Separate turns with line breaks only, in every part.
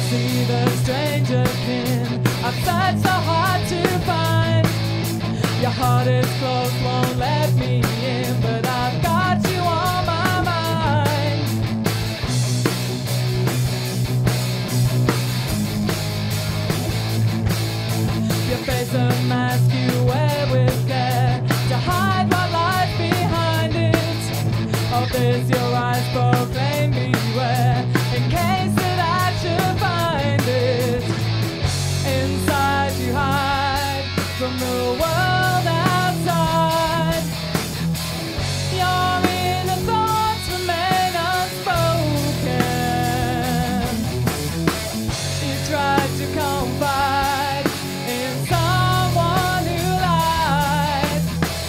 see the stranger kin I've searched so hard to find. Your heart is closed, won't let me in, but I've got you on my mind. Your face a mask you wear with care to hide what lies behind it. Of this your eyes proclaim beware, in case that I should find it. Inside you hide from the world outside. Your inner thoughts remain unspoken. You tried to confide in someone who lied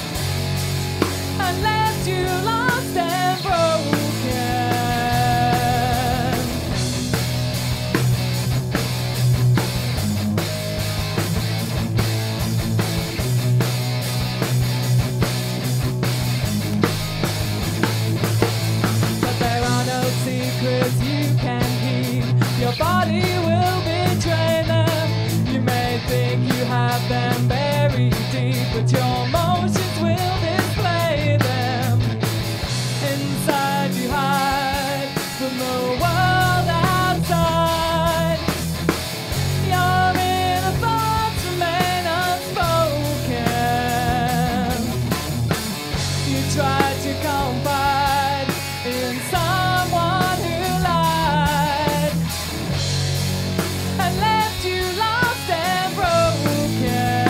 and left you lost and broken. But there are no secrets you can keep. Your body will betray them. You may think you have them buried deep, but your emotions will display them. Inside you hide from the world outside. Your inner thoughts remain unspoken. You try to confide in someone who lied and left you lost and broken.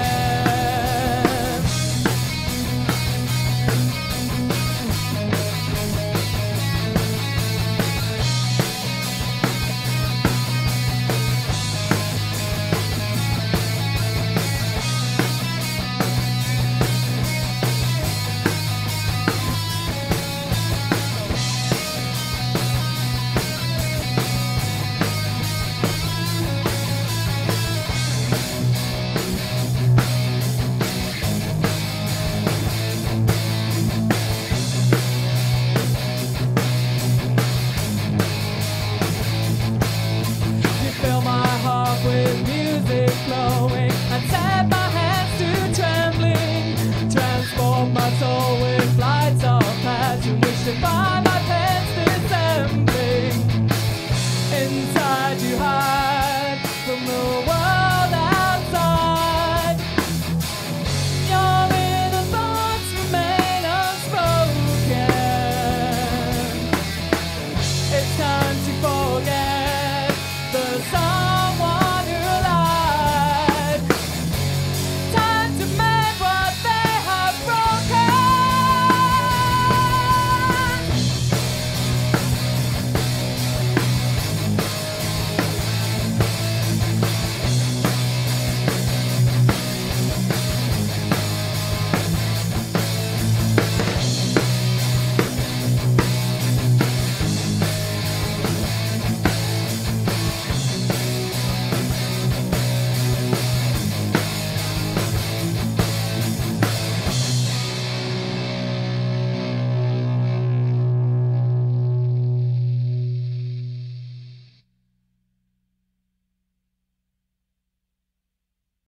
You fill my heart with music flowing and set my hands to trembling. Transport my soul with flights of passion, wish to find my pens dissembling. Inside you hide from the world